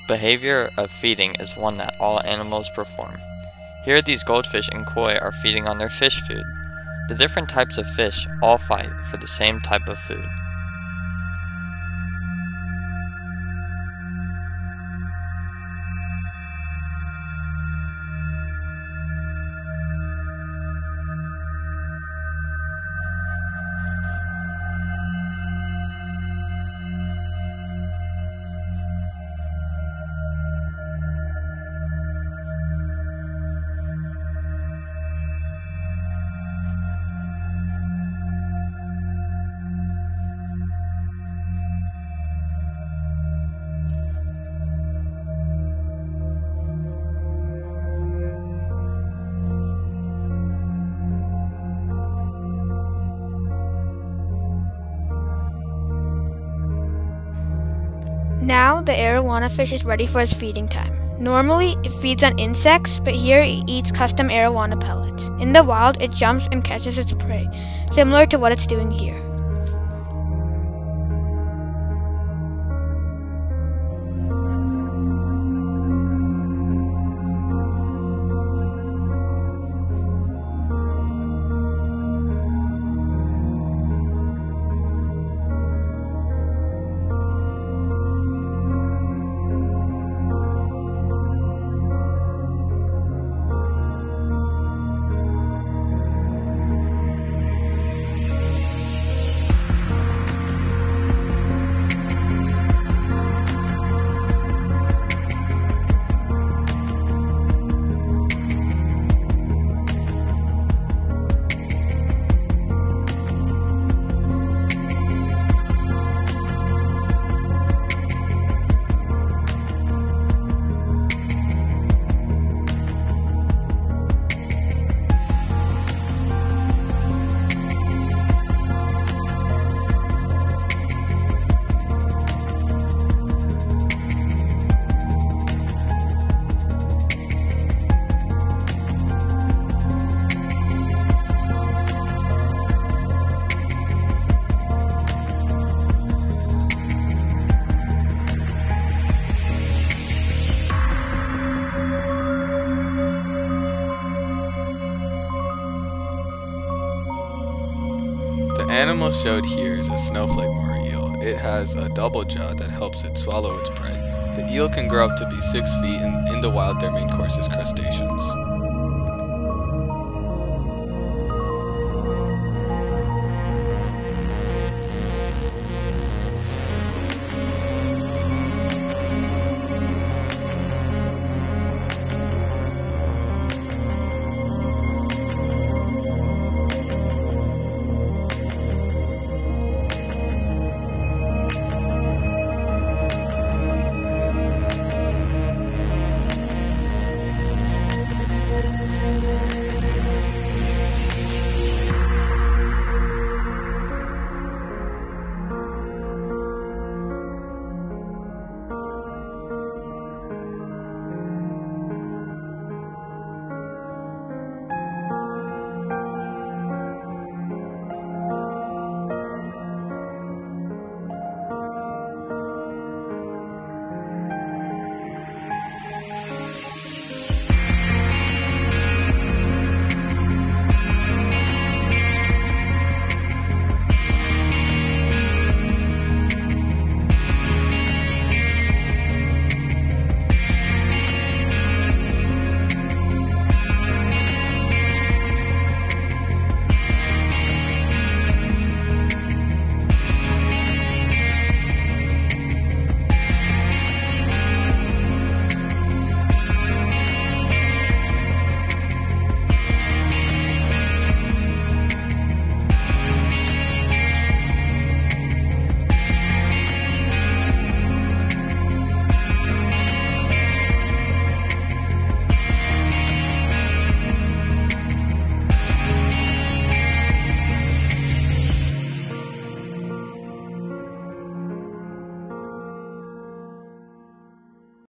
behavior of feeding is one that all animals perform. Here these goldfish and koi are feeding on their fish food. The different types of fish all fight for the same type of food. Now the arowana fish is ready for its feeding time. Normally, it feeds on insects, but here it eats custom arowana pellets. In the wild, it jumps and catches its prey, similar to what it's doing here. The animal showed here is a snowflake moor eel. It has a double jaw that helps it swallow its prey. The eel can grow up to be 6 feet, and in the wild their main course is crustaceans.